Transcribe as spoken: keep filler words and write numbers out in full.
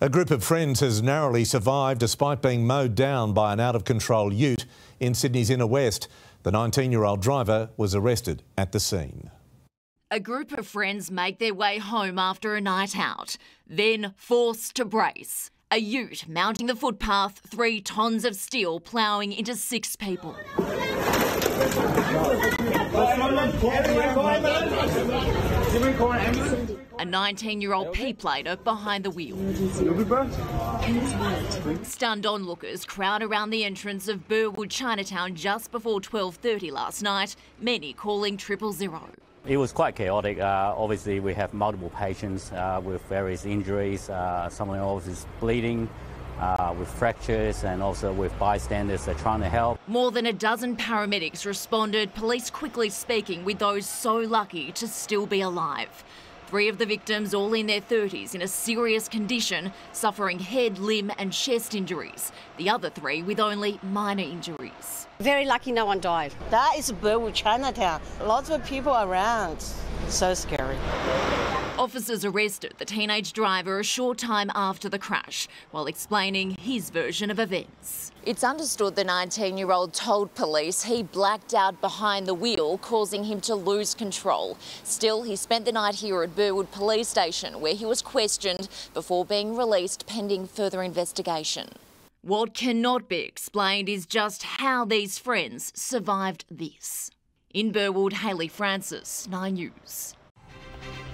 A group of friends has narrowly survived despite being mowed down by an out-of-control ute in Sydney's inner west. The nineteen-year-old driver was arrested at the scene. A group of friends make their way home after a night out, then forced to brace. A ute mounting the footpath, three tonnes of steel ploughing into six people. A nineteen-year-old P-plater behind the wheel. Stunned onlookers crowd around the entrance of Burwood Chinatown just before twelve thirty last night, many calling triple zero. It was quite chaotic. Uh, obviously, we have multiple patients uh, with various injuries. Uh, someone else is bleeding uh, with fractures, and also with bystanders that are trying to help. More than a dozen paramedics responded, police quickly speaking with those so lucky to still be alive. Three of the victims, all in their thirties, in a serious condition, suffering head, limb and chest injuries. The other three with only minor injuries. Very lucky no one died. That is Burwood Chinatown. Lots of people around. So scary. Officers arrested the teenage driver a short time after the crash, while explaining his version of events. It's understood the nineteen-year-old told police he blacked out behind the wheel, causing him to lose control. Still, he spent the night here at Burwood Police Station, where he was questioned before being released pending further investigation. What cannot be explained is just how these friends survived this. In Burwood, Hayley Francis, Nine News.